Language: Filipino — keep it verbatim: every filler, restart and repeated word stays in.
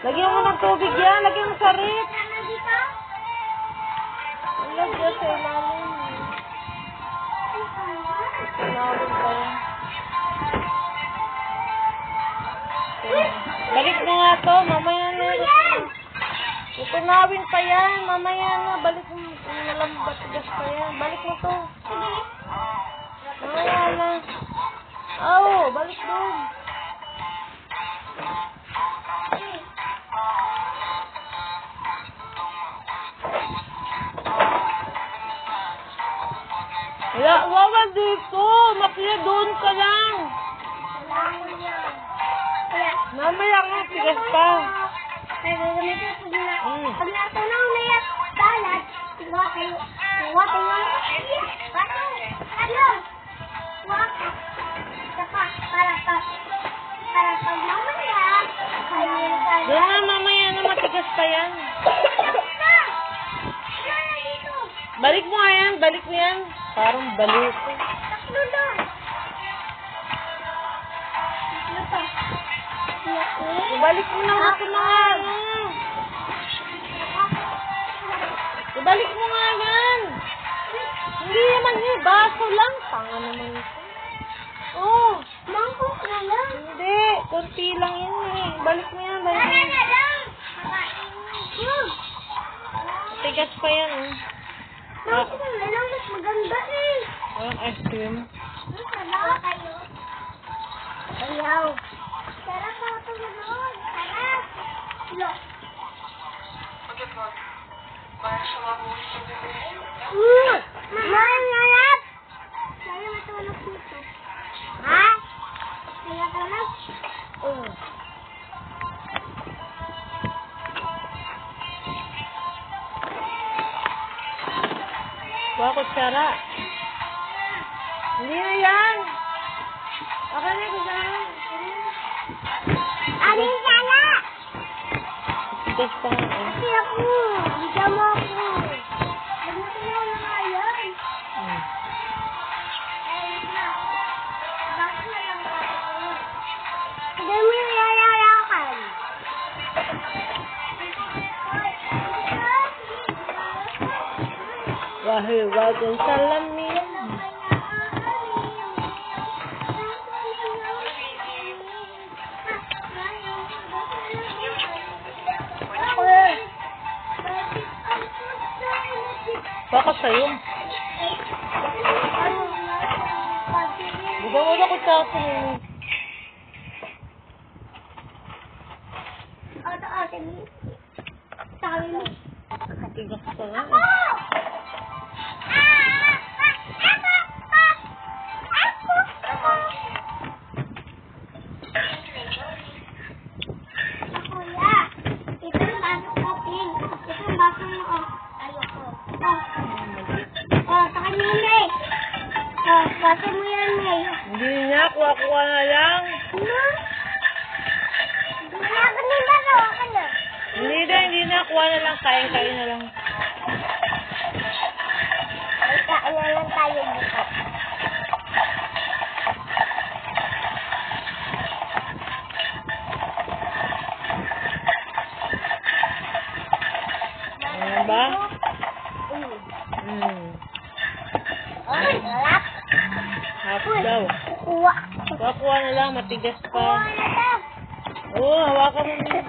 Lagyan mo ng tubig yan. Lagyan mo sa rip. Lagyan sa ilalim. Ilalim pa yan. Balik mo nga to. Mamaya na. Itunawin pa yan. Mamaya na. Balik mo. Nalambat. Gas pa yan. Balik mo to. Mamaya na. Oo. Balik doon. Wala, wala dito. Makiya doon ka lang. Mamaya nga, tigas pa. Mm. Pag natunaw na yan, salad, huwag kayo, huwag kayo, ano, huwag, saka, para pa, para pag mamaya, Doon na, mamaya na, matigas pa yan. Balik mo nga yan, balik mo yan. Parang balik. Taklo doon. Ibalik mo na ito mga. Ibalik mo nga yan. Hindi naman yun. Baso lang. Tanga naman ito. Oh. Mangkok na lang. Hindi. Kunti lang yun eh. Balik mo yan. Balik mo Ano yan. na lang? Tigas pa yan oh. Mangkok na lang. Mas maganda eh. Oh, ice cream. Masala kayo. Ayaw. Sarap ako ito ganoon. Sarap. Lo. Mm. Mahal. Saya matulog dito. Ha? Saya tulog? Oo. Bawa kutsara. Hindi na yan. Ako na kutsara. Aling sala! Tigas pa nga eh. Kasi ako. Bigyan mo ako. Magmatayaw na nga yan. Hmm. Ayun na. Bakit na lang ako? Hindi mo yung yayarakan. Wahiwagang salamin. Baka sa'yo. Bigyan mo na ko sa akin. Ate, ate, sabi mo. Tigas pa nga Ako! eh. Kuya, ito yung baso natin. Ito yung baso mo. Oh. Ayoko. Oh. Oh, sa kanya May. Oh, baso mo yan, May. Hindi na, kuha-kuha na lang. Ano? Wala ka na yung baso. Ako na. Hindi na, hindi na, kuha na lang. Kain-kain na lang. Ay, kain na lang tayo dito. Ano ba? Mm. Hmm. Ay, sarap. Half daw. Kuha. Kuha-kuha na lang, matigas Kuha pa. na daw. Oo, hawakan mo na.